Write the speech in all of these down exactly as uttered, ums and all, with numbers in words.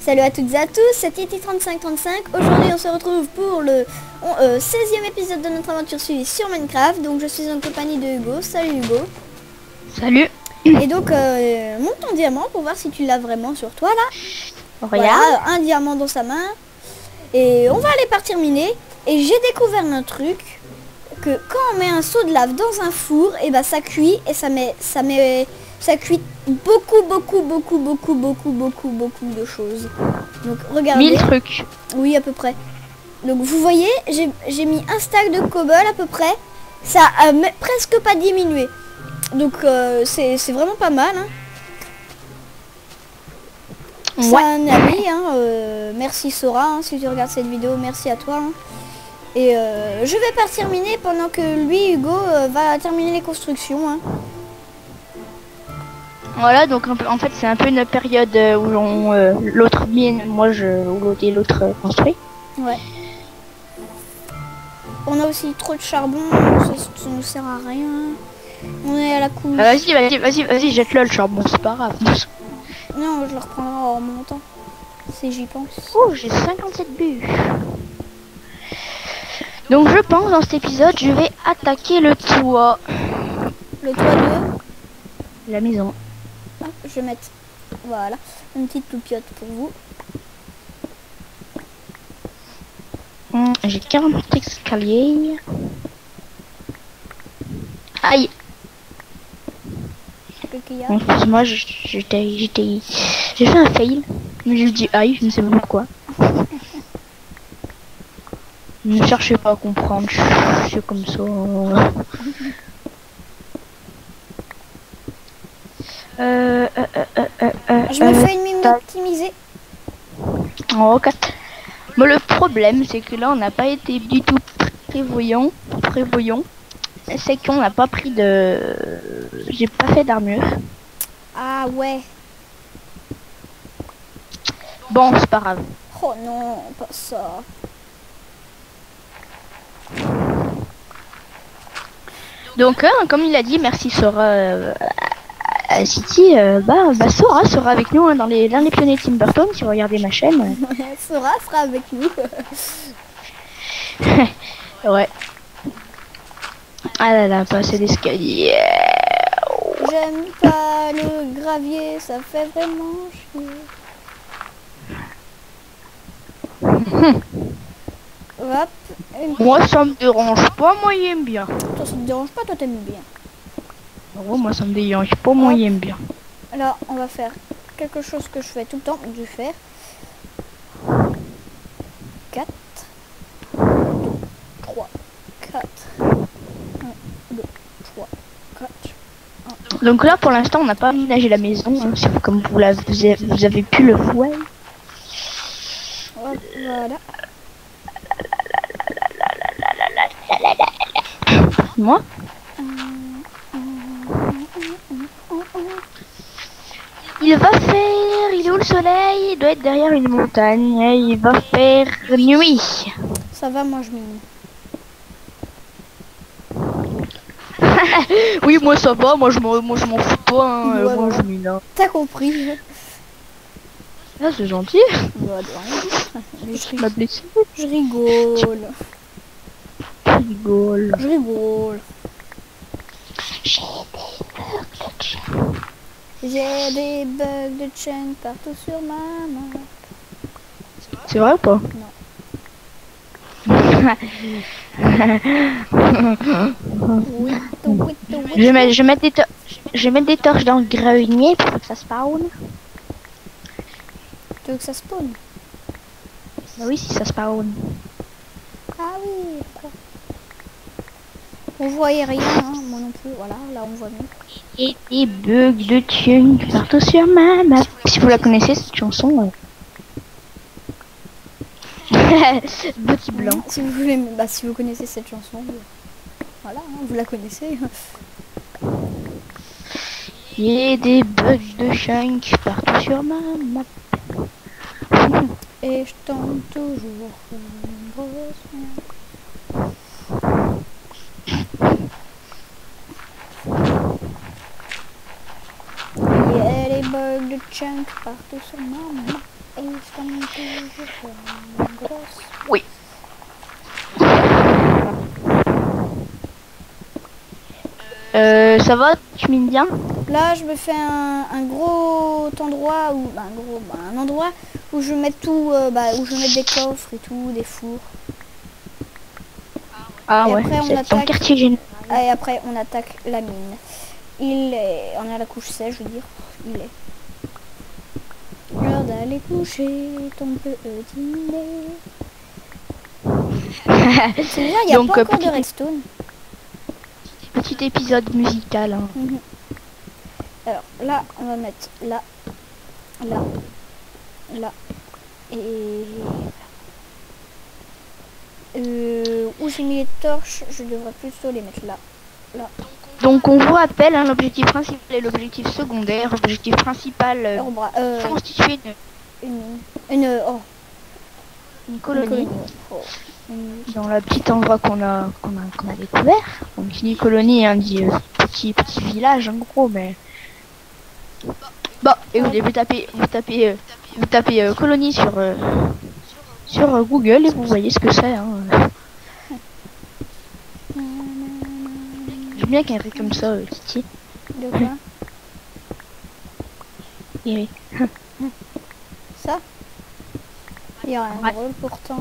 Salut à toutes et à tous, c'est Yeti trente-cinq trente-cinq. Aujourd'hui on se retrouve pour le euh, seizième épisode de notre aventure suivie sur Minecraft. Donc je suis en compagnie de Hugo. Salut Hugo. Salut. Et donc euh, monte ton diamant pour voir si tu l'as vraiment sur toi là. Regarde. Voilà, un diamant dans sa main. Et on va aller partir miner. Et j'ai découvert un truc, que quand on met un seau de lave dans un four, et bah ça cuit et ça met ça met ça cuit beaucoup beaucoup beaucoup beaucoup beaucoup beaucoup beaucoup de choses. Donc regardez. mille trucs. Oui, à peu près. Donc vous voyez, j'ai mis un stack de cobble à peu près. Ça a presque pas diminué. Donc euh, c'est vraiment pas mal. Hein. Ouais. C'est un ami. Hein, euh, merci Sora, hein, si tu regardes cette vidéo, merci à toi. Hein. Et euh, je vais partir miner pendant que lui, Hugo, euh, va terminer les constructions. Hein. Voilà, donc en fait c'est un peu une période où on euh, l'autre mine, moi je ou l'autre et l'autre euh, construit. Ouais. On a aussi trop de charbon, ça, ça nous sert à rien. On est à la couche. Euh, vas-y, vas-y, vas-y, vas-y, jette-le le charbon, c'est pas grave. Non, je le reprendrai en montant. Si j'y pense. Oh, j'ai cinquante-sept bûches. Donc je pense dans cet épisode je vais attaquer le toit. Le toit de la maison. Ah, je vais mettre voilà une petite toupiote pour vous. Hum, j'ai quarante escaliers. Aïe. Excuse-moi, j'étais j'étais j'ai fait un fail, mais je dis aïe, je ne sais pas pourquoi. Ne cherchez pas à comprendre, c'est comme ça. Euh, euh, euh, euh, euh, je me euh, fais une mine optimisée. Oh, ok. Bon, le problème, c'est que là, on n'a pas été du tout prévoyant. Prévoyant. C'est qu'on n'a pas pris de... J'ai pas fait d'armure. Ah ouais. Bon, c'est pas grave. Oh non, pas ça. Donc, euh, comme il a dit, merci Sora euh, à City. Euh, bah, bah, Sora sera avec nous hein, dans les dans les pionniers Tim Burton. Si vous regardez ma chaîne. Sora sera avec nous. Ouais. Ah là là, passer l'escalier. J'aime pas le gravier, ça fait vraiment chier. Hop. Une... Moi ça me dérange pas, moi j'aime bien. Toi ça te dérange pas, toi t'aimes bien. Oh, moi ça me dérange pas, moi j'aime bien. Alors on va faire quelque chose que je fais tout le temps, du fer. quatre, trois, quatre, un, deux, trois, quatre. Donc là pour l'instant on n'a pas aménagé la maison, hein, comme vous, la, vous, avez, vous avez pu le voir. Hop, voilà. Moi il va faire, il est où le soleil? Il doit être derrière une montagne et il va faire nuit. Ça va, moi je mine. Oui, moi ça va, moi je m'en moi, je m'en fous pas, hein, ouais, moi voilà. Je mine. Hein. T'as compris. Ah, c'est gentil. Bah, je, rig... blessé. je rigole. Je rigole. Je rigole. J'ai des bugs de chaîne partout sur ma map. C'est vrai ou pas? Non. oui, oui, oui, je, vais mettre, je, vais mettre des je vais mettre des torches dans le grenier pour que ça spawn. Tu veux que ça spawn? Bah oui, si ça spawn. Ah oui. On voyait rien, hein, moi non plus. Voilà, là on voit mieux. Et des bugs de tune partout sur ma map. Si vous la connaissez cette chanson. Euh... Petit blanc. Si vous voulez, bah si vous connaissez cette chanson, voilà, hein, vous la connaissez. Et des bugs de chunk partout sur ma map. Et je tombe toujours une grosse merde. Il y a des bugs de chunk partout sur ma map. Et je Comme toujours, comme gosse. Oui. Euh, ça va, tu mines bien? Là, je me fais un, un gros endroit où, bah, un gros, bah, un endroit où je mets tout, euh, bah, où je mets des coffres et tout, des fours. Ah Et ouais, après, on c'est ton attaque. quartier général. Et après, on attaque la mine. Il est, on est à la couche sèche, je veux dire. Il est. L'heure d'aller coucher ton petit nez. C'est bizarre, il n'y a Donc, pas euh, encore de petit, redstone. petit épisode musical. Hein. Mhm. Alors là, on va mettre là, là, là, et euh, où j'ai mis les torches, je devrais plutôt les mettre là, là. Donc on vous rappelle, hein, l'objectif principal et l'objectif secondaire. L'objectif principal, euh, Alors, bra- euh, constituer une, une, une, oh, une une colonie, colonie, ouais. Oh, une- dans le petit endroit qu'on a, qu'on a, qu'on a découvert. Donc une colonie, un dit, euh, petit, petit village en gros, mais... Bon, écoutez, vous tapez, vous tapez, euh, vous tapez euh, colonie sur, euh, sur euh, Google et vous voyez ce que c'est. Hein. J'aime bien qu'un truc comme ça, euh, Titi. De quoi? Et oui. Ça? Il y a rien Ouais. de drôle pourtant.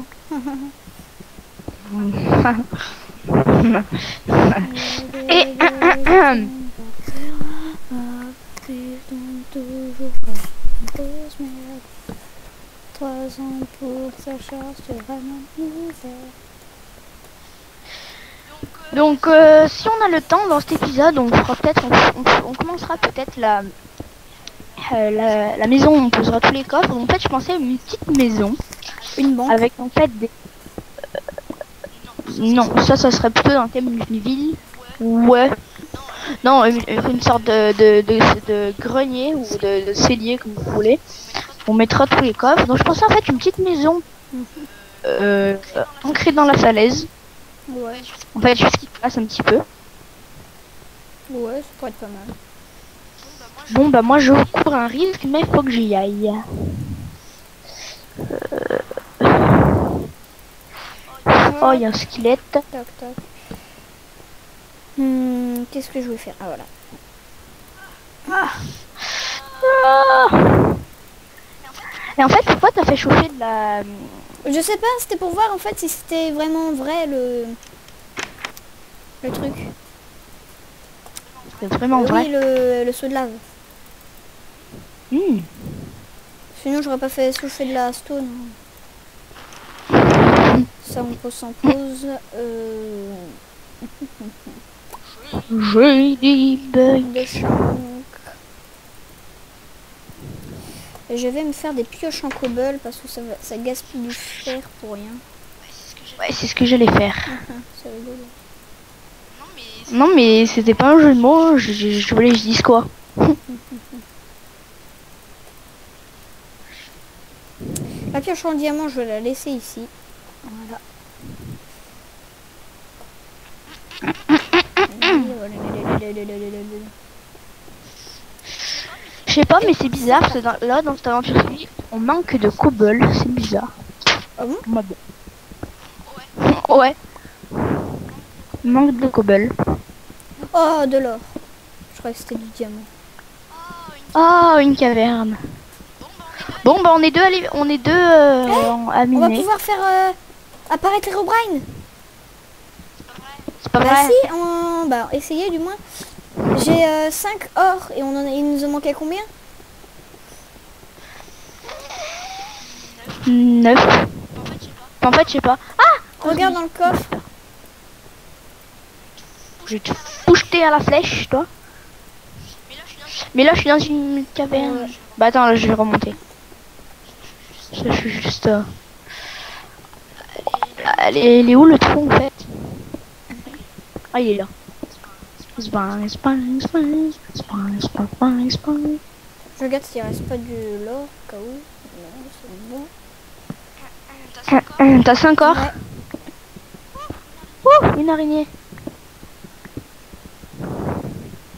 Et Trois ans pour sa charge de vraiment misère. donc, euh, si on a le temps dans cet épisode, on fera peut-être, on, on- on commencera peut-être la, euh, la, la maison où on posera tous les coffres. En fait, je pensais à une petite maison Une banque. avec en fait des. euh, non, ça, ça serait plutôt dans le thème d'une ville. Ouais. Non, une, une sorte de, de, de, de grenier ou de, de cellier, comme vous voulez. On mettra tous les coffres. Donc, je pensais en fait une petite maison euh, ancrée dans la falaise. Ouais, En fait, juste qui passe un petit peu. ouais, ça pourrait être pas mal. Bon, bah, moi, je cours un risque, mais faut que j'y aille. Oh, il y a un squelette. Toc, toc. Hmm, qu'est-ce que je vais faire? Ah, voilà. Ah. Et en fait, pourquoi t'as fait chauffer de la... Je sais pas, c'était pour voir en fait si c'était vraiment vrai le le truc. C'est vraiment Euh, vrai. Oui, le, le seau de lave. Hmm. Sinon, j'aurais pas fait chauffer de la stone. hein. Ça, on pose sans pause. Euh, J'ai des bugs. de chunk. Et je vais me faire des pioches en cobble parce que ça, va- ça gaspille du fer pour rien. Ouais, c'est ce que j'allais faire. C'est rigolo. Non, mais c'était pas un jeu de mots. Je, je, je voulais que je dise quoi. La pioche en diamant, je vais la laisser ici. Voilà. Je sais pas, mais c'est bizarre. Parce que dans- là, dans cette aventure, on manque de cobble. C'est bizarre. Ah bon? Bah, bon. Ouais. Manque de cobble. Oh, de l'or. Je crois que c'était du diamant. Ah, une caverne. Bon, bah, on est deux à, li- on est deux euh, en- à On va miner. pouvoir faire euh, apparaître Herobrine. C'est pas Bah vrai. si, on... bah essayez du moins. J'ai euh, cinq or et on en a... il nous en manquait combien? neuf. En fait, je sais pas. Ah, Regarde dans le coffre. je vais te jeter à la flèche, toi. Mais là, je suis dans une caverne. Ouais. Bah attends, là, je vais remonter. Je suis juste... euh, Elle est, elle est où le trou, en fait? Ah, il est là. Spang, spang, spang, spang, spang, spang, spang. Je regarde s'il reste pas de l'or au cas où. Non, c'est bon. T'as cinq or? Ouais. Ouh, une araignée.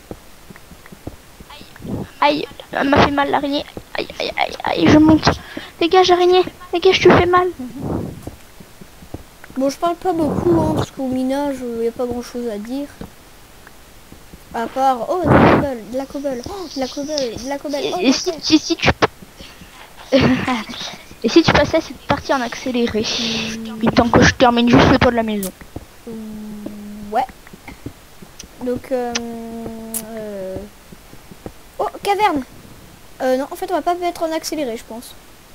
Aïe, elle m'a fait mal l'araignée. Aïe, aïe, aïe, aïe, je monte. Dégage, araignée. Dégage, tu fais mal. Bon, je parle pas beaucoup, hein, parce qu'au minage, il n'y a pas grand chose à dire. À part, oh, de la cobble, de la cobble, oh, de la cobble, de la cobble. Oh, Et si, si, si tu... Et si tu passais cette partie en accéléré, il temps que je termine juste le toit de la maison. Ouais. Donc, euh, euh... oh, caverne. Euh, non, en fait, on va pas mettre en accéléré, je pense.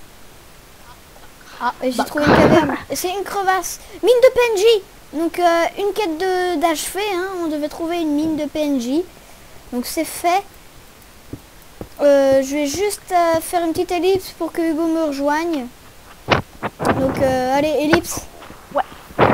Ah, j'ai bah. trouvé une caverne. C'est une crevasse. Mine de P N J. Donc, euh, une quête de d'achevé. Hein. On devait trouver une mine de P N J. Donc, c'est fait. Euh, je vais juste euh, faire une petite ellipse pour que Hugo me rejoigne. Donc, euh, allez, ellipse. Ouais.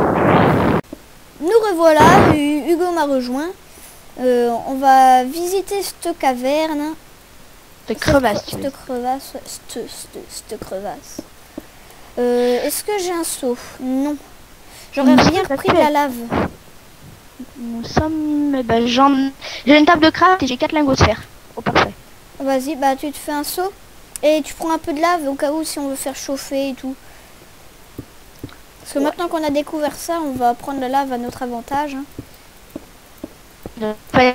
Nous revoilà. Hugo m'a rejoint. Euh, on va visiter cette caverne. Cette crevasse. Cette, cette crevasse. Cette, cette, cette crevasse. Euh, Est-ce que j'ai un seau? Non. J'aurais bien repris de la lave. Nous sommes... Ben, j'en... J'ai une table de craft et j'ai quatre lingots de fer. Oh, parfait. Vas-y, bah tu te fais un seau. Et tu prends un peu de lave au cas où si on veut faire chauffer et tout. Parce que ouais. Maintenant qu'on a découvert ça, on va prendre la lave à notre avantage. Hein.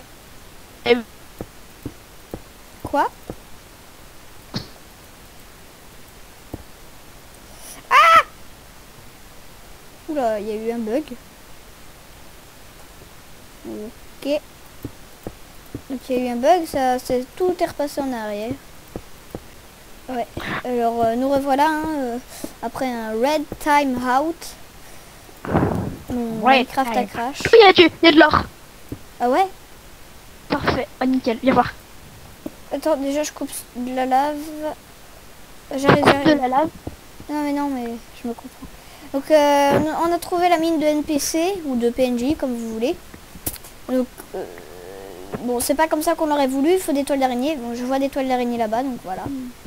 Quoi? Ah! Oula, il y a eu un bug. Ok. Donc il y a eu un bug, ça, c'est tout est repassé en arrière. Ouais. Alors euh, nous revoilà hein, euh, après un red time out. Mon ouais, Minecraft a crash. Oui, il y a du, il y a de l'or. Ah ouais? Parfait, oh, nickel, viens voir. Attends, déjà je coupe de la lave. J'arrive, j'arrive. De la lave. Non mais non mais je me comprends. Donc euh, on a trouvé la mine de N P C ou de P N J comme vous voulez. Donc euh, bon c'est pas comme ça qu'on l'aurait voulu, il faut des toiles d'araignée. Bon je vois des toiles d'araignée là-bas donc voilà.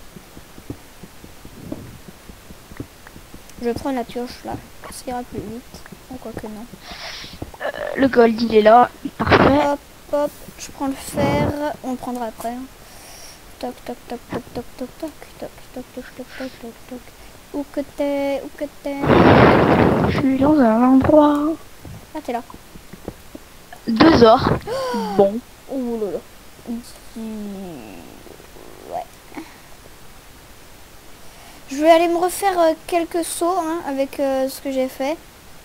Je prends la pioche là, ça ira plus vite. Bon, quoi que non. Euh, le gold il est là, parfait. Hop hop, je prends le fer, on le prendra après. Hein. Toc toc toc toc toc toc toc toc toc toc toc toc toc toc. Où que t'es, où que t'es? Je suis dans un endroit. Ah t'es là. Deux ors. Bon. Ouh là là. Ouais. Je vais aller me refaire euh, quelques sauts hein, avec euh, ce que j'ai fait.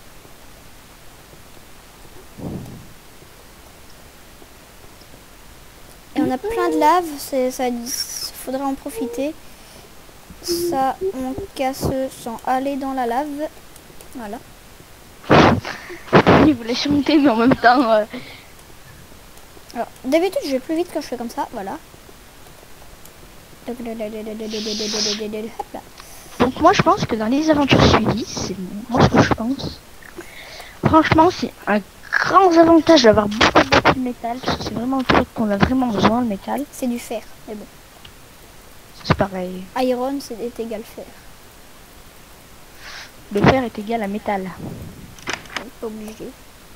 Et on a plein de lave, c'est ça, faudrait en profiter. Ça, on casse sans aller dans la lave. Voilà. Il voulait chanter mais en même temps. Euh... Alors, d'habitude, je vais plus vite quand je fais comme ça. Voilà. Hop là. Donc moi, je pense que dans les aventures suivies, c'est moi ce que je pense. Franchement, c'est un grand avantage d'avoir beaucoup, beaucoup de métal. Parce que c'est vraiment un truc qu'on a vraiment besoin, le métal. C'est du fer, mais bon. C'est pareil. Iron, c'est est égal fer. Le fer est égal à métal. Pas obligé.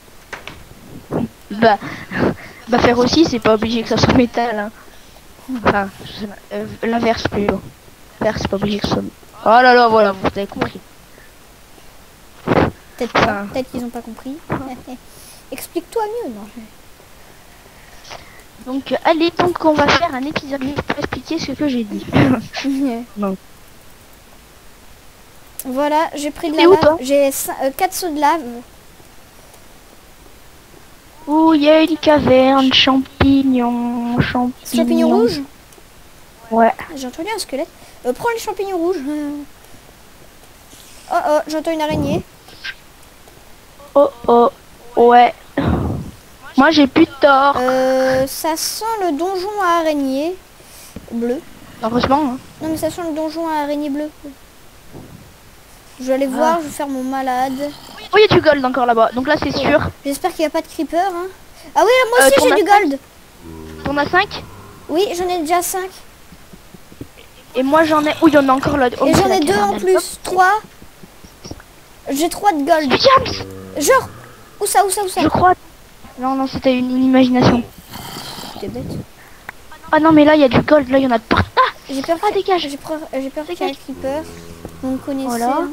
Bah, bah faire aussi, c'est pas obligé que ça soit métal. Hein. Enfin, euh, l'inverse plutôt. Faire, c'est pas obligé que ça soit... Oh là là, voilà, vous avez compris. Peut-être pas, enfin... peut-être qu'ils ont pas compris. Explique-toi mieux, non. Donc, allez, donc on va faire un épisode pour expliquer ce que j'ai dit. Non. Voilà, j'ai pris de la lave. J'ai euh, quatre seaux de lave. Oh, il y a une caverne, champignons, champignons. Champignons rouges? Ouais. J'ai entendu un squelette. Euh, prends les champignons rouges. Oh oh, j'entends une araignée. Oh oh, ouais. Moi j'ai plus de tort. Euh, ça sent le donjon à araignée bleu. Heureusement. Hein. Non mais ça sent le donjon à araignée bleu. Je vais aller ah. voir, je vais faire mon malade. Oh, il y a du gold encore là-bas, donc là c'est oh. sûr. J'espère qu'il n'y a pas de creeper. Hein. Ah oui, là, moi aussi euh, j'ai du gold. T'en as cinq? Oui, j'en ai déjà cinq. Et moi j'en ai... Oh, il y en a encore là. Oh, et j'en ai deux en plus. trois. J'ai trois de gold. Genre, où ça, où ça, où ça? Je crois... Non, non, c'était une, une imagination. T'es bête. Ah non, mais là il y a du gold, là il y en a de partout. Ah, J'ai peur, Ah, dégage. j'ai peur, j'ai peur qu'il y ait un creeper. Vous me connaissez, Voilà. hein.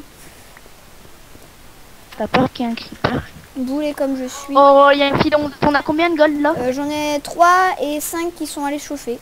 T'as peur qu'il y ait un creeper? Boulet comme je suis. Oh, il y a un filon. On a combien de gold là? Euh, J'en ai trois et cinq qui sont allés chauffer.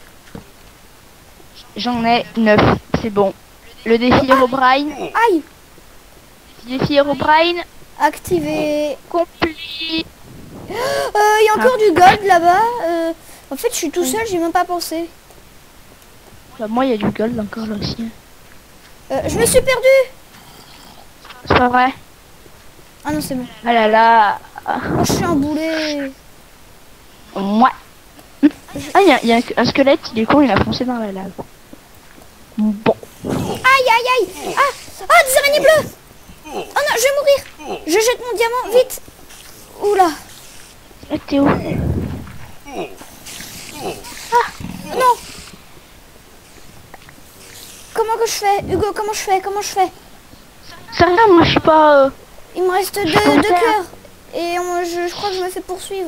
J'en ai neuf. C'est bon. Le défi Herobrine. Aïe! Défi Herobrine. Activé. Complet. Il euh, y a encore Ah. du gold là-bas. Euh, en fait, je suis tout seul, j'ai même pas pensé. Bah, moi, il y a du gold encore là aussi. Euh, je me suis perdu. C'est pas vrai. Ah non, c'est bon. Ah là là. Oh, je suis un boulet. Moi. Ah, il y a, il y a un, un squelette, il est con, il a foncé dans la lave. Bon. Aïe, aïe, aïe. Ah, ah, des araignées bleues. Oh non, je vais mourir. Je jette mon diamant, vite. Oula. Ah, t'es où? Non. Comment que je fais, Hugo? Comment je fais? Comment je fais? C'est rien, moi je suis pas... Euh... Il me reste deux, Je peux deux faire. cœurs. Et on- je, je crois que je me fais poursuivre.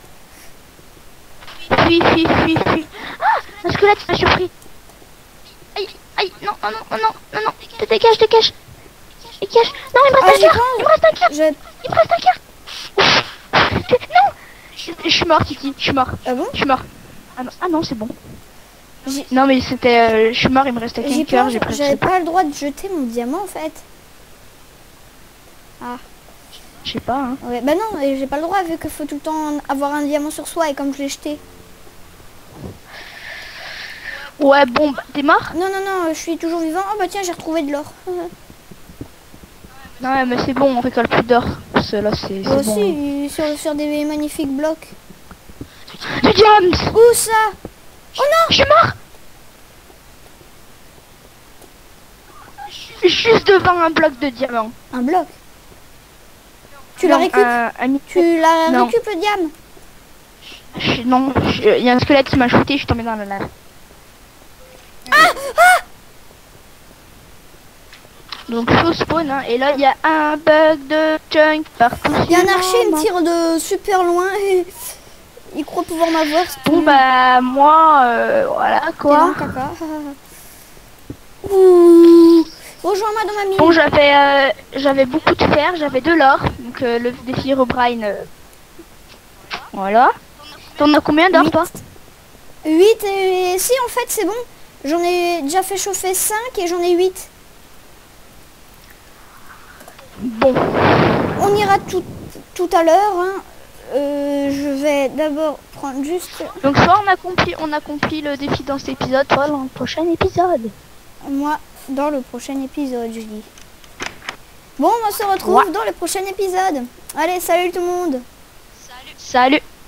Fuis, fuis, fuis, fuis. Ah, un squelette m'a surpris. Aïe, aïe, non, non, non, non, non, non. Te dégage, dégage. Dégage. Non, il me Ah, reste j'ai un cœur. peur. Il me reste un cœur. Je... Il me reste un cœur. Ouf. Non. Je, je suis mort, Titi. Je suis mort. Ah bon? Je suis mort. Ah non, ah non, c'est bon. J'ai Non, mais c'était... Euh, je suis mort, il me restait j'ai qu'un cœur. peur, J'ai pris j'avais pas le droit de jeter mon diamant en fait. Ah, Je sais pas, hein. ouais, bah non, et j'ai pas le droit vu qu'il faut tout le temps avoir un diamant sur soi et comme je l'ai jeté. Ouais, bon, bah, t'es mort? Non, non, non, je suis toujours vivant. Oh bah tiens, j'ai retrouvé de l'or. Non, ouais, mais c'est bon, on récolte plus d'or. Parce que là, c'est Moi c'est bon. aussi, sur, sur des magnifiques blocs. Du diamant. Où ça? Oh non, je suis mort. Juste devant un bloc de diamant. Un bloc. Tu la Non, récupères? un- un- Tu la Non. récupères le diamant? je- Non, je- il y a un squelette qui m'a shooté, je suis tombée dans la lave. Donc faux spawn, hein, et là il y a un bug de chunk partout. Il y a un sur archer, il me moi. tire de super loin et il croit pouvoir m'avoir. c'est Bon nul. bah moi, euh, voilà T'es quoi. dans le caca. Ouh. Rejoins-moi dans ma mine. Bon j'avais euh, j'avais beaucoup de fer, j'avais de l'or, donc euh, le défi Herobrine. Euh, voilà. T'en as combien d'or Huit. toi? huit et si en fait c'est bon. J'en ai déjà fait chauffer cinq et j'en ai huit. Bon. On ira tout, tout à l'heure. Hein. Euh, je vais d'abord prendre juste Donc soit on accomplit, on accomplit le défi dans cet épisode, soit dans le prochain épisode. moi dans le prochain épisode, je dis. Bon, on se retrouve Ouais. dans le prochain épisode. Allez, salut tout le monde. Salut.